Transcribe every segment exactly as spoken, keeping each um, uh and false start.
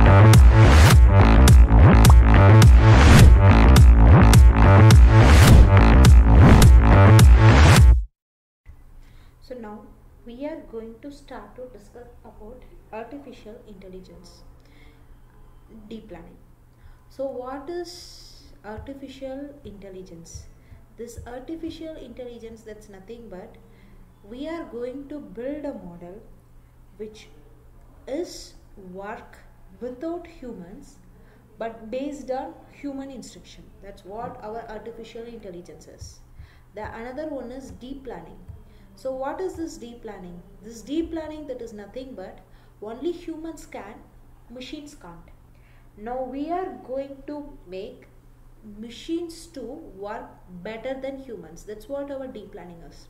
So now we are going to start to discuss about artificial intelligence, deep learning. So what is artificial intelligence? This artificial intelligence, that's nothing but we are going to build a model which is work without humans but based on human instruction. That's what our artificial intelligence is. The another one is deep learning. So what is this deep learning? This deep learning, that is nothing but only humans can, machines can't. Now we are going to make machines to work better than humans. That's what our deep learning is.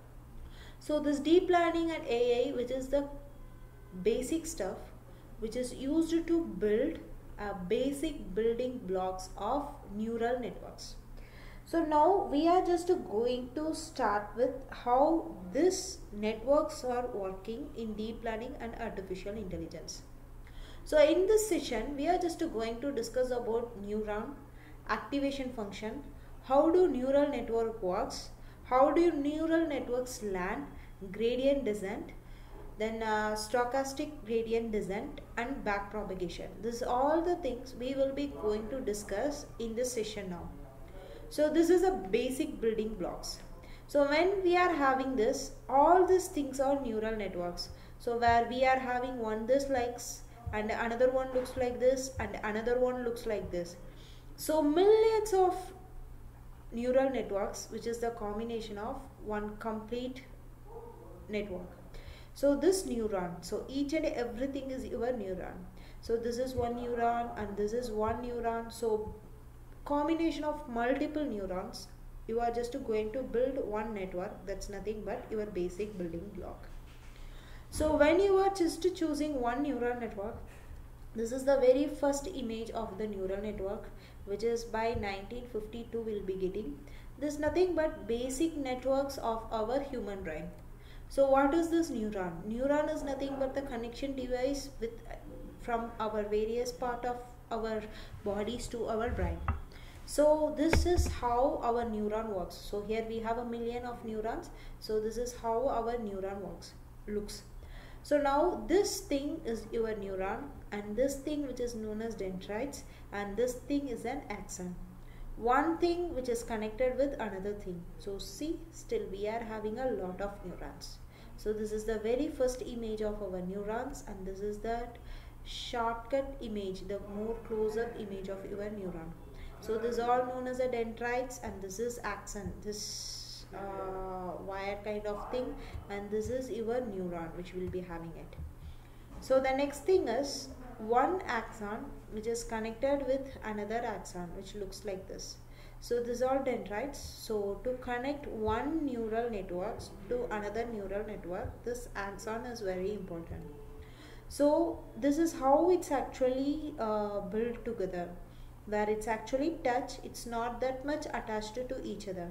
So this deep learning and A I, which is the basic stuff which is used to build uh, basic building blocks of neural networks. So now we are just going to start with how these networks are working in deep learning and artificial intelligence. So in this session we are just going to discuss about neuron, activation function, how do neural network works, how do neural networks learn, gradient descent, then uh, stochastic gradient descent and backpropagation. This is all the things we will be going to discuss in this session now. So this is a basic building blocks. So when we are having this, all these things are neural networks. So where we are having one this likes and another one looks like this and another one looks like this. So millions of neural networks, which is the combination of one complete network. So this neuron, so each and everything is your neuron. So this is one neuron and this is one neuron. So combination of multiple neurons, you are just going to build one network. That's nothing but your basic building block. So when you are just choosing one neural network, this is the very first image of the neural network, which is by nineteen fifty-two will be getting. This is nothing but basic networks of our human brain. So what is this neuron? Neuron is nothing but the connection device with from our various part of our bodies to our brain. So this is how our neuron works. So here we have a million of neurons. So this is how our neuron works, looks. So now this thing is your neuron and this thing which is known as dendrites and this thing is an axon. One thing which is connected with another thing. So see, still we are having a lot of neurons. So this is the very first image of our neurons and this is that shortcut image, the more close-up image of your neuron. So this is all known as a dendrites and this is axon, this uh, wire kind of thing, and this is your neuron which will be having it. So the next thing is one axon which is connected with another axon which looks like this. So this is all dendrites. So to connect one neural network to another neural network, this axon is very important. So this is how it's actually uh, built together, where it's actually touch, it's not that much attached to each other.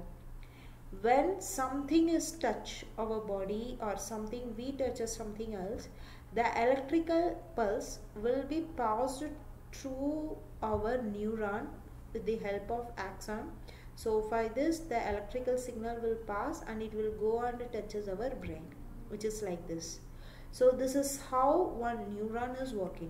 When something is touch our body or something we touch as something else, the electrical pulse will be passed through our neuron with the help of axon. So by this the electrical signal will pass and it will go and touches our brain, which is like this. So this is how one neuron is working.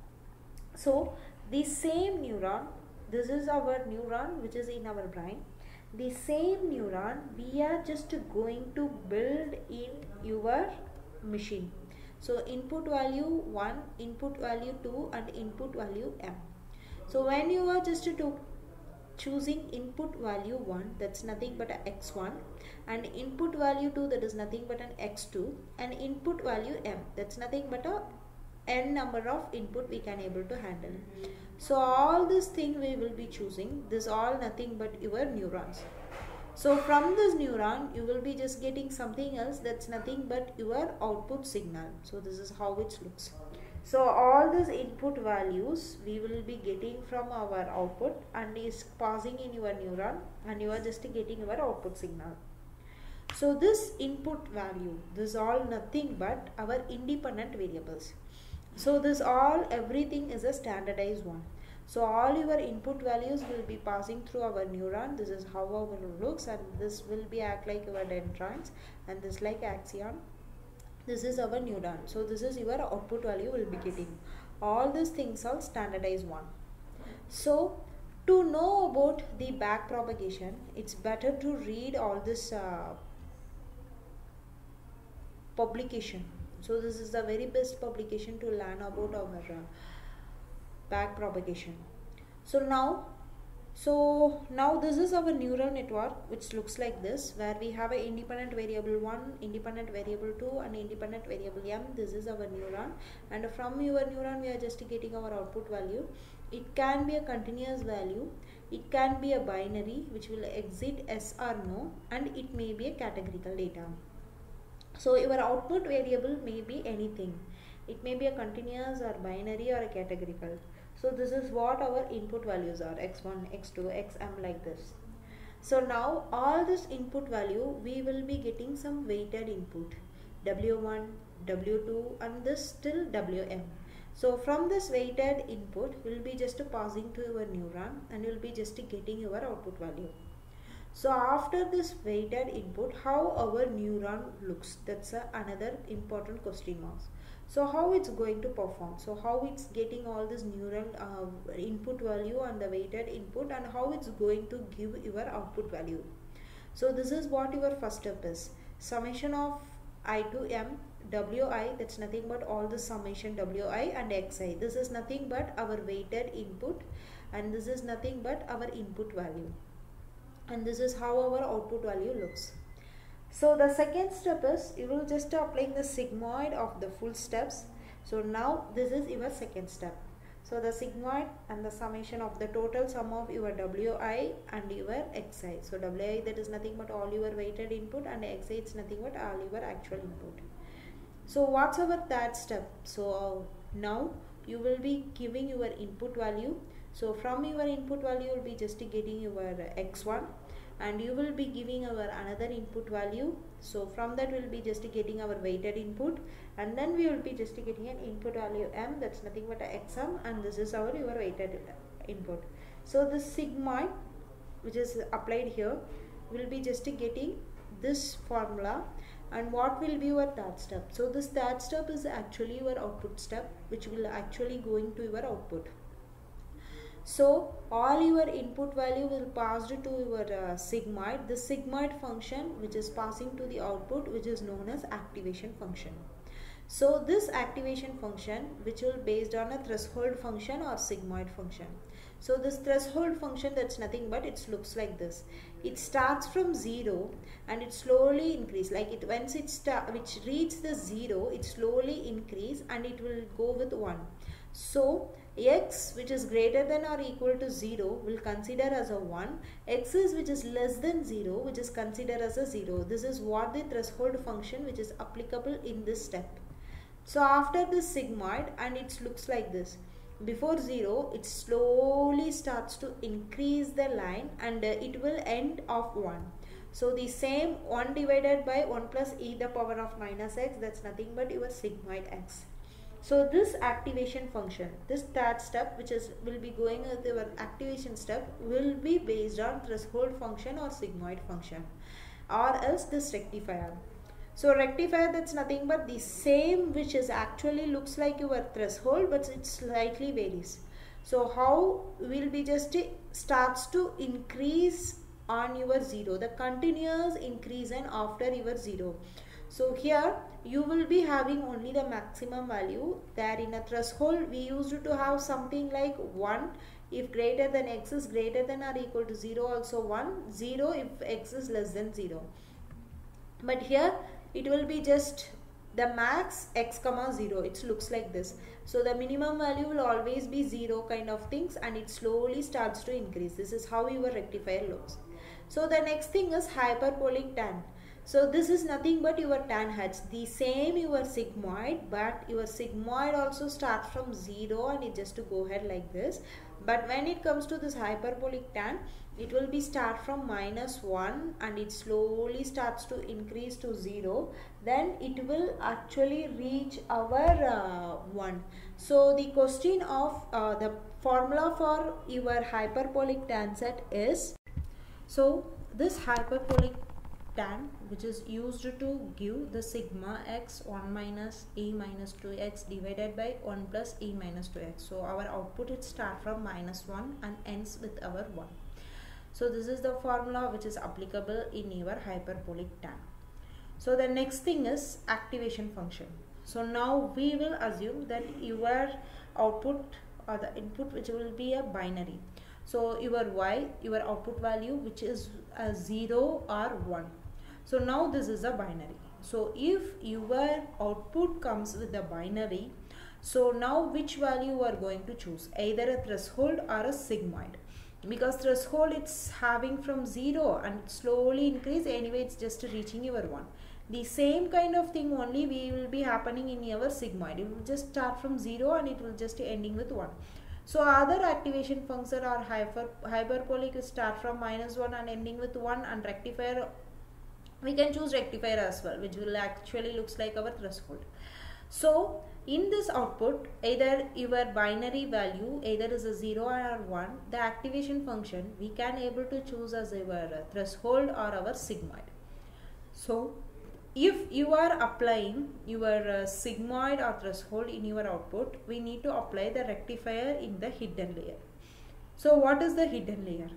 So the same neuron, this is our neuron which is in our brain. The same neuron we are just going to build in your machine. So input value one, input value two and input value m. So when you are just to choosing input value one, that's nothing but a x one, and input value two, that is nothing but an x two, and input value m, that's nothing but a n number of input we can able to handle. So all this thing we will be choosing, this all nothing but your neurons. So from this neuron you will be just getting something else, that's nothing but your output signal. So this is how it looks. So all these input values we will be getting from our output and is passing in your neuron and you are just getting your output signal. So this input value, this is all nothing but our independent variables. So this all everything is a standardized one. So all your input values will be passing through our neuron. This is how our looks, and this will be act like your dendrons, and this like axon. This is our neuron. So this is your output value will be getting. All these things are standardized one. So to know about the back propagation, it's better to read all this uh, publication. So this is the very best publication to learn about our uh, back propagation. So now so now this is our neural network, which looks like this, where we have an independent variable one, independent variable two, and independent variable m. This is our neuron, and from your neuron we are just getting our output value. It can be a continuous value, it can be a binary which will exit yes or no, and it may be a categorical data. So your output variable may be anything. It may be a continuous or binary or a categorical. So this is what our input values are, x one, x two, xm, like this. So now all this input value, we will be getting some weighted input, w one, w two, and this till wm. So from this weighted input, we will be just passing to your neuron, and you will be just getting your output value. So after this weighted input, how our neuron looks, that's a, another important question marks. So how it's going to perform, so how it's getting all this neural uh, input value and the weighted input, and how it's going to give your output value. So this is what your first step is, summation of I to m, wi, that's nothing but all the summation wi and xi. This is nothing but our weighted input, and this is nothing but our input value, and this is how our output value looks. So the second step is, you will just applying the sigmoid of the full steps. So now this is your second step. So the sigmoid and the summation of the total sum of your wi and your xi. So wi, that is nothing but all your weighted input, and xi, it's nothing but all your actual input. So what's our third step? So uh, now you will be giving your input value. So from your input value, you will be just getting your x one, and you will be giving our another input value. So from that we will be just getting our weighted input, and then we will be just getting an input value m, that's nothing but a xm, and this is our your weighted input. So the sigmoid which is applied here will be just getting this formula. And what will be your third step? So this third step is actually your output step, which will actually going to your output. So all your input value will pass to your uh, sigmoid. The sigmoid function which is passing to the output, which is known as activation function. So this activation function, which will based on a threshold function or sigmoid function. So this threshold function, that's nothing but it looks like this. It starts from zero and it slowly increase. Like it once it start which reaches the zero, it slowly increase and it will go with one. So x which is greater than or equal to zero will consider as a one. X is which is less than zero, which is considered as a zero. This is what the threshold function which is applicable in this step. So after this sigmoid, and it looks like this. Before zero, it slowly starts to increase the line and uh, it will end of one. So the same one divided by one plus e the power of minus x, that's nothing but your sigmoid x. So this activation function, this third step which is will be going with your activation step, will be based on threshold function or sigmoid function, or else this rectifier. So rectifier, that's nothing but the same which is actually looks like your threshold, but it slightly varies. So how will be just starts to increase on your zero, the continuous increase and after your zero. So here you will be having only the maximum value. There in a threshold we used to have something like one if greater than x is greater than or equal to zero, also one, zero if x is less than zero. But here it will be just the max x comma zero. It looks like this. So the minimum value will always be zero kind of things, and it slowly starts to increase. This is how your rectifier looks. So the next thing is hyperbolic tan. So this is nothing but your tan h, the same your sigmoid, but your sigmoid also starts from zero and it just to go ahead like this. But when it comes to this hyperbolic tan, it will be start from minus one and it slowly starts to increase to zero. Then it will actually reach our uh, one. So the question of uh, the formula for your hyperbolic tan set is, so this hyperbolic tan, which is used to give the sigma x one minus e minus two x divided by one plus e minus two x. So our output it start from minus one and ends with our one. So this is the formula which is applicable in your hyperbolic tan. So the next thing is activation function. So now we will assume that your output or the input which will be a binary. So your y, your output value which is a zero or one. So now this is a binary. So if your output comes with a binary, so now which value you are going to choose? Either a threshold or a sigmoid. Because threshold it's having from zero and slowly increase, anyway it's just reaching your one. The same kind of thing only we will be happening in your sigmoid. It will just start from zero and it will just ending with one. So other activation function or hyper, hyperbolic will start from minus one and ending with one, and rectifier we can choose rectifier as well, which will actually looks like our threshold. So in this output, either your binary value either is a zero or one, the activation function we can able to choose as our threshold or our sigmoid. So if you are applying your uh, sigmoid or threshold in your output, we need to apply the rectifier in the hidden layer. So what is the hidden layer?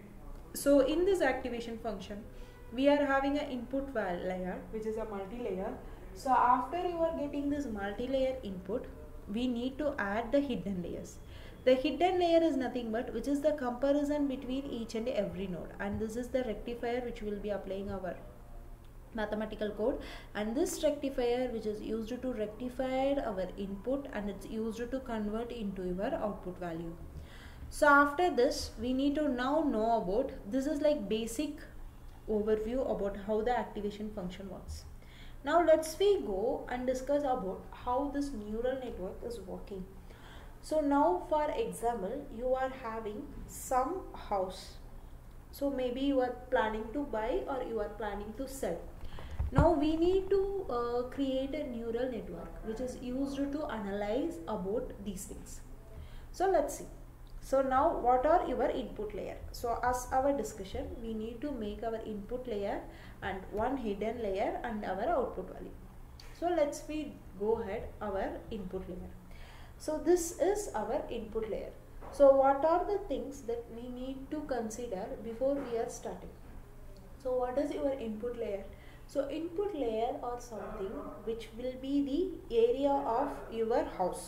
So in this activation function, we are having an input layer which is a multi-layer. So after you are getting this multi-layer input, we need to add the hidden layers. The hidden layer is nothing but which is the comparison between each and every node, and this is the rectifier which will be applying our mathematical code, and this rectifier which is used to rectify our input and it's used to convert into your output value. So after this we need to now know about, this is like basic overview about how the activation function works. Now let's we go and discuss about how this neural network is working. So now for example, you are having some house. So maybe you are planning to buy or you are planning to sell. Now we need to uh, create a neural network which is used to analyze about these things. So let's see. So now what are your input layer? So as our discussion, we need to make our input layer and one hidden layer and our output value. So let's we go ahead our input layer. So this is our input layer. So what are the things that we need to consider before we are starting? So what is your input layer? So input layer or something which will be the area of your house.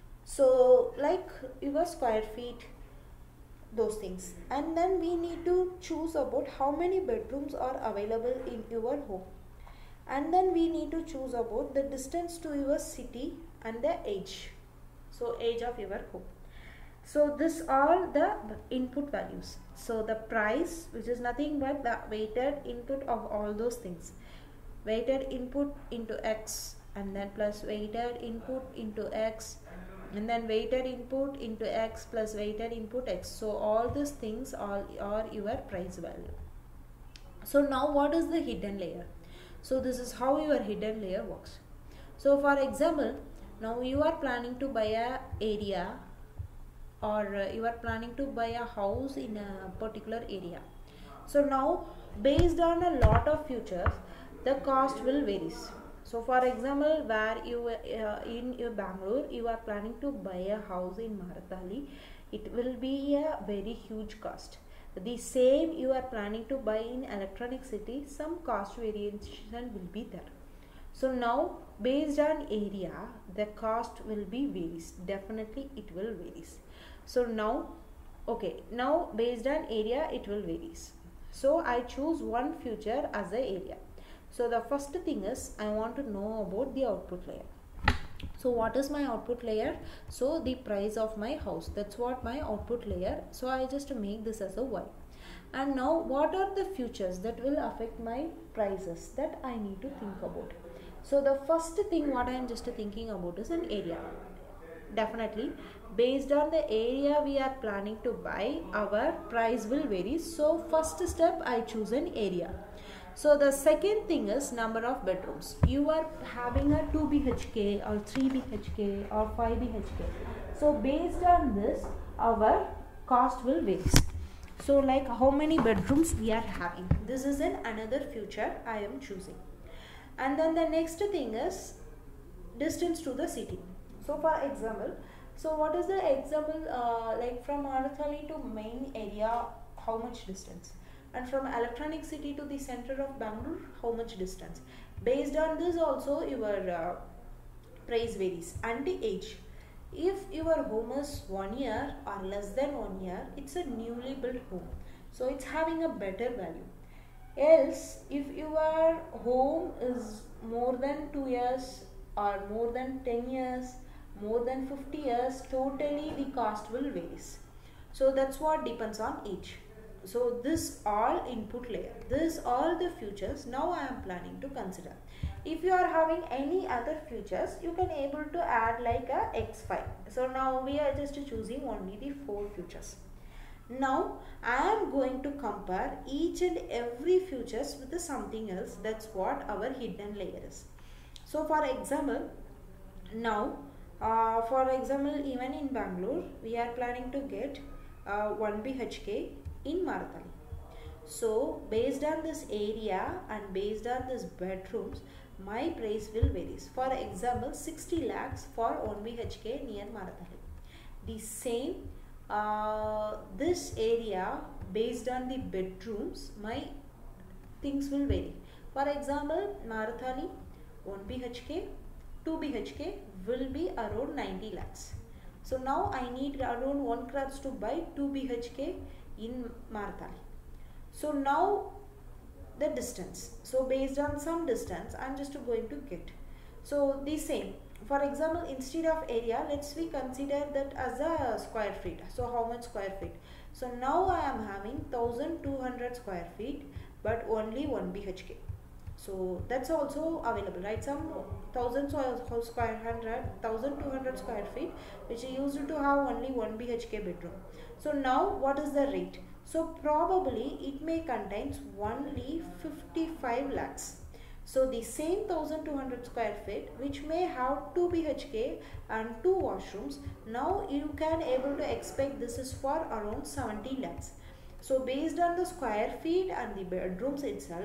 So like your square feet, those things, and then we need to choose about how many bedrooms are available in your home, and then we need to choose about the distance to your city and the age, so age of your home. So this are the input values. So the price, which is nothing but the weighted input of all those things, weighted input into x, and then plus weighted input into x, and then weighted input into x plus weighted input x. So all these things are, are your price value. So now what is the hidden layer? So this is how your hidden layer works. So for example, now you are planning to buy a area, or uh, you are planning to buy a house in a particular area. So now based on a lot of features, the cost will varies. So for example, where you uh, in your Bangalore, you are planning to buy a house in Maratali, it will be a very huge cost. The same you are planning to buy in Electronic City, some cost variation will be there. So now based on area, the cost will be varies. Definitely it will varies. So now, okay, now based on area it will varies. So I choose one feature as a area. So the first thing is I want to know about the output layer. So what is my output layer? So the price of my house, that's what my output layer. So I just make this as a y. And now what are the features that will affect my prices that I need to think about? So the first thing what I am just thinking about is an area. Definitely based on the area we are planning to buy, our price will vary. So first step, I choose an area. So the second thing is number of bedrooms. You are having a two B H K or three B H K or five B H K. So based on this, our cost will vary. So like how many bedrooms we are having. This is an another feature I am choosing. And then the next thing is distance to the city. So for example, so what is the example uh, like from Marathahalli to main area, how much distance? And from Electronic City to the center of Bangalore, how much distance? Based on this also your uh, price varies. And the age. If your home is one year or less than one year, it's a newly built home. So it's having a better value. Else, if your home is more than two years or more than ten years, more than fifty years, totally the cost will varies. So that's what depends on age. So this all input layer, this all the features now I am planning to consider. If you are having any other features, you can able to add like a X five. So now we are just choosing only the four features. Now I am going to compare each and every features with something else. That's what our hidden layer is. So for example, now uh, for example, even in Bangalore, we are planning to get uh, one B H K in Marathahalli. So based on this area and based on this bedrooms, my price will vary. For example, sixty lakhs for one B H K near Marathahalli. The same uh, this area based on the bedrooms, my things will vary. For example, Marathahalli one B H K, two B H K will be around ninety lakhs. So now I need around one crores to buy two B H K in Marathahalli. So now the distance. So based on some distance, I am just going to get. So the same. For example, instead of area, let's we consider that as a square feet. So how much square feet? So now I am having one thousand two hundred square feet, but only one B H K. So that's also available, right? Some thousand square hundred, thousand two hundred square feet, which is used to have only one B H K bedroom. So now what is the rate? So probably it may contains only fifty-five lakhs. So the same one thousand two hundred square feet, which may have two B H K and two washrooms, now you can able to expect this is for around seventy lakhs. So based on the square feet and the bedrooms itself,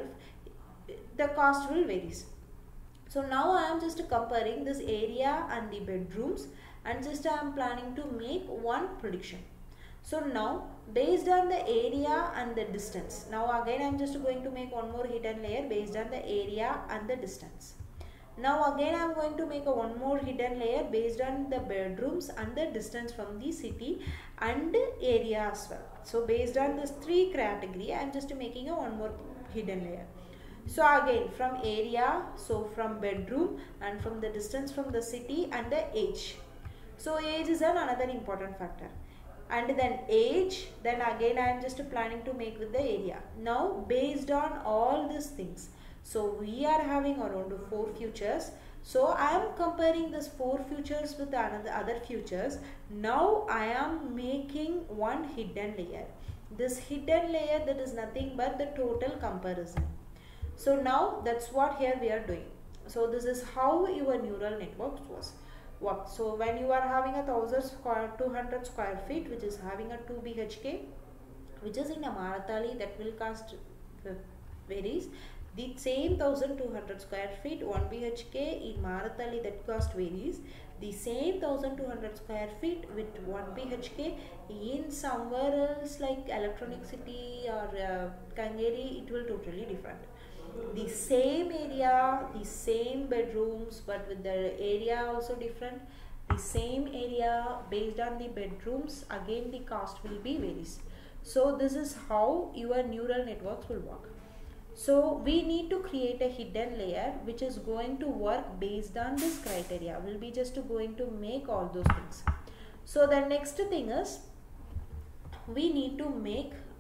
the cost will varies. So now I am just comparing this area and the bedrooms, and just I am planning to make one prediction. So now based on the area and the distance, now again I am just going to make one more hidden layer based on the area and the distance. Now again I am going to make a one more hidden layer based on the bedrooms and the distance from the city and area as well. So based on this three category, I am just making a one more hidden layer. So again from area, so from bedroom, and from the distance from the city and the age. So age is an another important factor. And then age, then again I am just planning to make with the area. Now based on all these things, so we are having around four features. So I am comparing this four features with another other features. Now I am making one hidden layer. This hidden layer, that is nothing but the total comparison. So now that's what here we are doing. So this is how your neural networks was work. So when you are having a thousand square two hundred square feet, which is having a two B H K, which is in a Marathahalli, that will cost varies. The same one thousand two hundred square feet one B H K in Marathahalli, that cost varies. The same one thousand two hundred square feet with one B H K in somewhere else like Electronic City or uh, Kangeri, it will totally different. The same area, the same bedrooms, but with the area also different. The same area based on the bedrooms, again the cost will be varies. So this is how your neural networks will work. So we need to create a hidden layer which is going to work based on this criteria. We'll be just going to make all those things. So the next thing is we need to make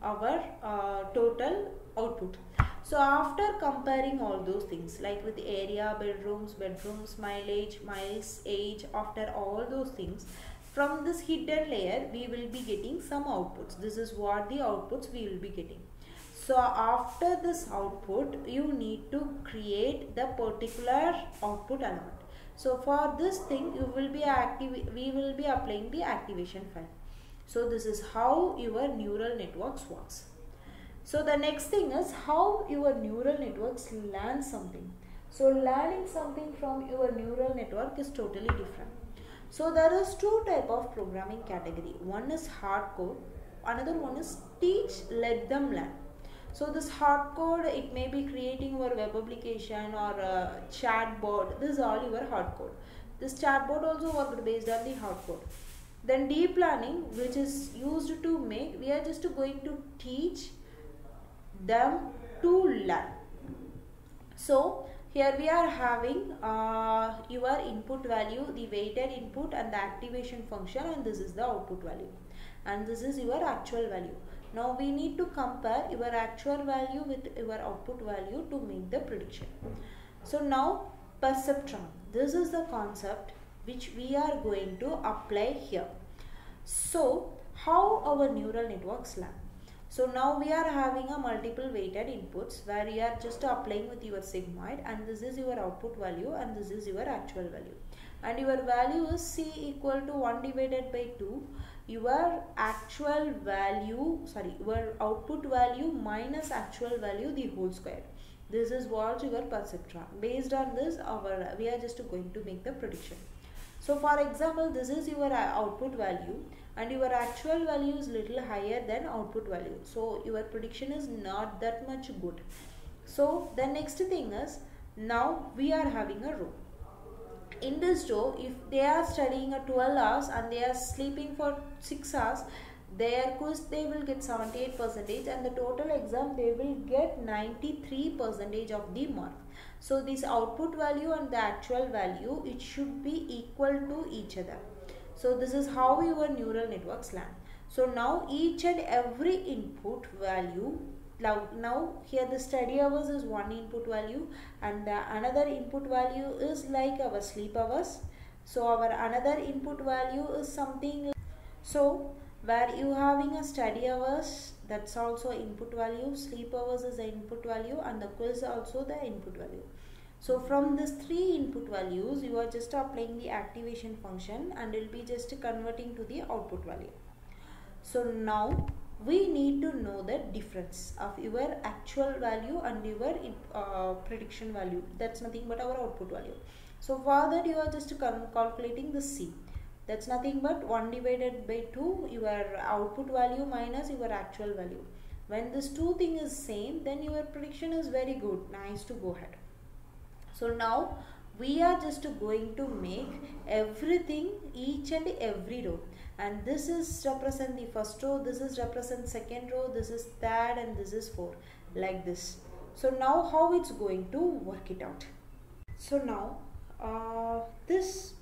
our uh, total output. So after comparing all those things like with area, bedrooms, bedrooms, mileage, miles, age, after all those things, from this hidden layer we will be getting some outputs. This is what the outputs we will be getting. So after this output you need to create the particular output element. So for this thing you will be active we will be applying the activation file. So this is how your neural networks works. So the next thing is how your neural networks learn something. So learning something from your neural network is totally different. So there is two type of programming category. One is hard code, another one is teach, let them learn. So this hard code, it may be creating your web application or a chat bot. This is all your hard code. This chat bot also worked based on the hard code. Then deep learning, which is used to make, we are just going to teach them to learn. So here we are having uh, your input value, the weighted input and the activation function, and this is the output value, and this is your actual value. Now we need to compare your actual value with your output value to make the prediction. So now perceptron, this is the concept which we are going to apply here. So how our neural networks learn? So now we are having a multiple weighted inputs where you are just applying with your sigmoid, and this is your output value and this is your actual value, and your value is C equal to one divided by two, your actual value, sorry, your output value minus actual value the whole square. This is what your perceptron. Based on this, our we are just going to make the prediction. So for example, this is your output value and your actual value is little higher than output value. So your prediction is not that much good. So the next thing is, now we are having a row. In this row, if they are studying a twelve hours and they are sleeping for six hours, their quiz they will get seventy-eight percentage, and the total exam they will get ninety-three percentage of the mark. So this output value and the actual value, it should be equal to each other. So this is how your neural networks learn. So now each and every input value, now, now here the study hours is one input value, and the another input value is like our sleep hours. So our another input value is something like, so where you having a study hours, that's also input value, sleep hours is the input value, and the quiz also the input value. So from these three input values, you are just applying the activation function and it will be just converting to the output value. So now we need to know the difference of your actual value and your uh, prediction value. That's nothing but our output value. So for that you are just calculating the C. That's nothing but one divided by two, your output value minus your actual value. When this two thing is same, then your prediction is very good, nice to go ahead. So now we are just going to make everything, each and every row, and this is represent the first row, this is represent second row, this is third, and this is four, like this. So now how it's going to work it out? So now uh, this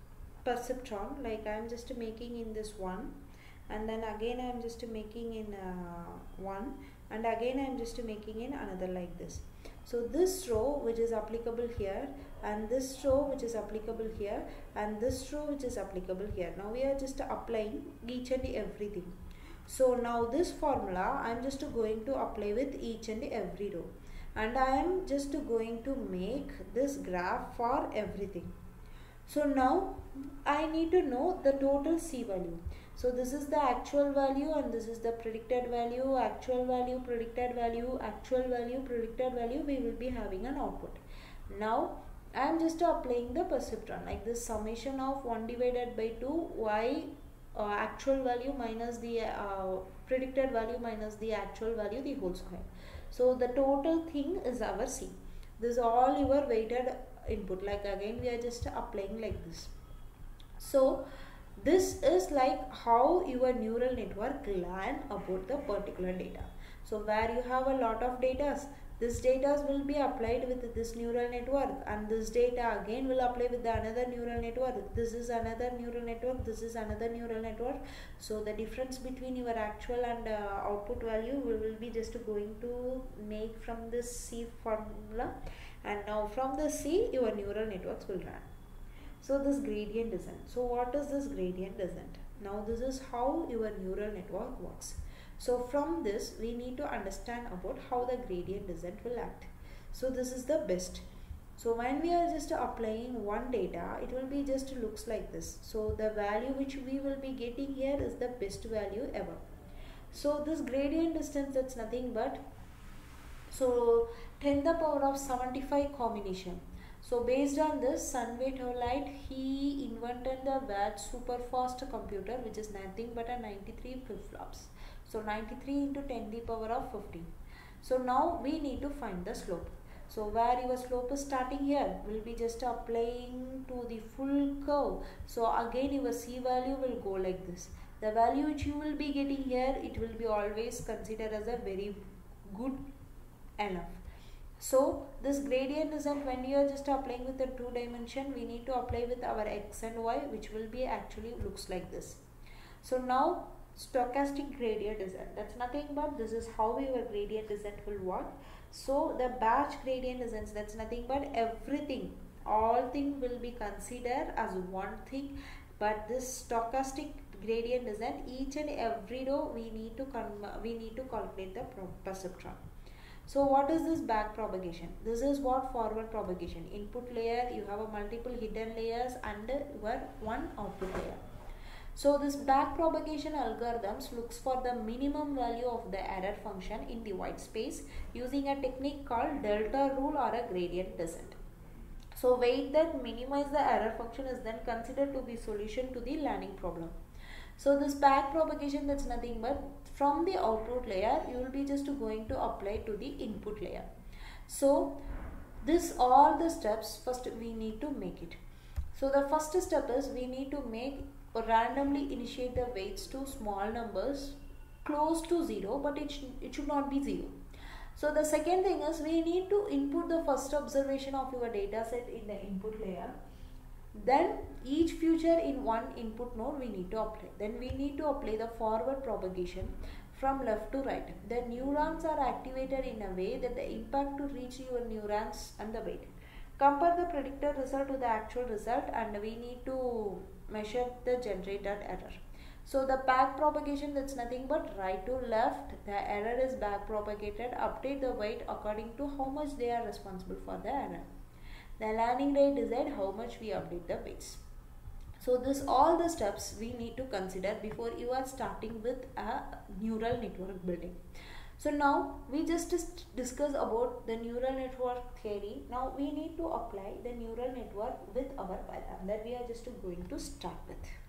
perceptron, like I am just making in this one, and then again I am just making in uh, one, and again I am just making in another like this. So this row which is applicable here, and this row which is applicable here, and this row which is applicable here. Now we are just applying each and everything. So now this formula I am just going to apply with each and every row, and I am just going to make this graph for everything. So now I need to know the total C value. So this is the actual value and this is the predicted value, actual value, predicted value, actual value, predicted value. We will be having an output. Now I am just applying the perceptron, like this summation of one divided by two, y uh, actual value minus the uh, predicted value minus the actual value, the whole square. So the total thing is our C. This is all your weighted input, like again we are just applying like this. So this is like how your neural network learn about the particular data. So where you have a lot of data, This data will be applied with this neural network, and this data again will apply with the another neural network. This is another neural network, this is another neural network. So the difference between your actual and uh, output value we will be just going to make from this C formula, and now from the C your neural networks will run. So this gradient descent. So what is this gradient descent? Now this is how your neural network works. So from this we need to understand about how the gradient descent will act. So this is the best. So when we are just applying one data, it will be just looks like this. So the value which we will be getting here is the best value ever. So this gradient distance, that's nothing but so ten to the power of seventy-five combination. So based on this, Sunway Light, he invented the W A T super fast computer, which is nothing but a ninety-three flip-flops. So ninety-three into ten to the power of fifteen. So now we need to find the slope. So where your slope is starting here, will be just applying to the full curve. So again your C value will go like this. The value which you will be getting here, it will be always considered as a very good enough. So this gradient descent, when you are just applying with the two dimension, we need to apply with our x and y, which will be actually looks like this. So now stochastic gradient descent, that's nothing but this is how your gradient descent will work. So the batch gradient descent, that's nothing but everything, all things will be considered as one thing, but this stochastic gradient descent, each and every row we need to we need to calculate the perceptron. So what is this back propagation? This is what forward propagation. Input layer, you have a multiple hidden layers and your one output layer. So this back propagation algorithms looks for the minimum value of the error function in the white space using a technique called delta rule or a gradient descent. So weight that minimize the error function is then considered to be solution to the learning problem. So this back propagation, that's nothing but from the output layer you will be just going to apply to the input layer. So this all the steps first we need to make it. So the first step is we need to make or randomly initiate the weights to small numbers close to zero, but it, sh it should not be zero. So the second thing is we need to input the first observation of your data set in the input layer. Then each feature in one input node we need to apply. Then we need to apply the forward propagation from left to right. The neurons are activated in a way that the impact to reach your neurons and the weight. Compare the predicted result to the actual result, and we need to measure the generated error. So the back propagation, that's nothing but right to left, the error is back propagated, update the weight according to how much they are responsible for the error. The learning rate decide how much we update the weights. So this all the steps we need to consider before you are starting with a neural network building. So now we just discuss about the neural network theory. Now we need to apply the neural network with our Python that we are just going to start with.